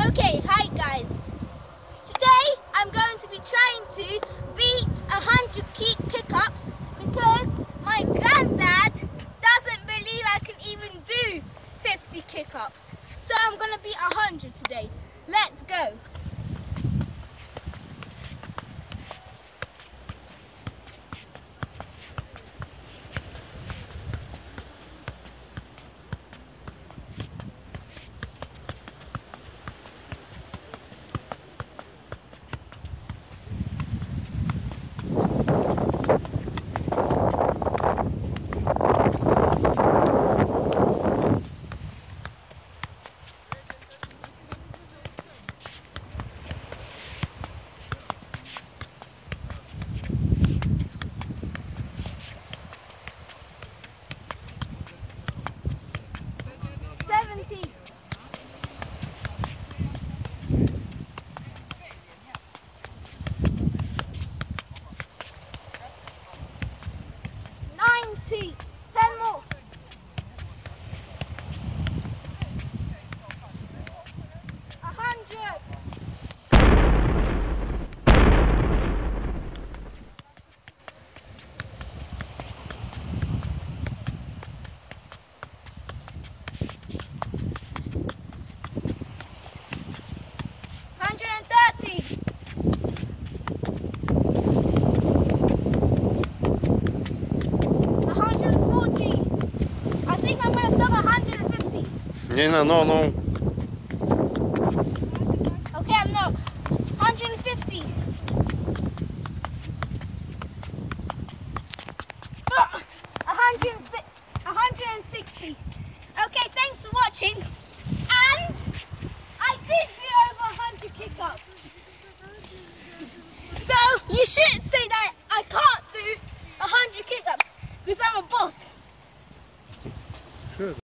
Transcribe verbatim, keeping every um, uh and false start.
Okay, hi guys. Today I'm going to be trying to beat one hundred kick-ups because my granddad doesn't believe I can even do fifty kick-ups. So I'm going to beat one hundred today. Let's go. seventy. ninety. ten more. one hundred. one hundred thirty. one hundred forty. I think I'm going to stop at one hundred fifty. Nie, no, no, no. Okay, I'm not. one hundred fifty. Ah, one hundred sixty. Okay, thanks for watching. And I did do over one hundred kick-ups. So you should say that I can't do one hundred kick-ups because I'm a boss. Good.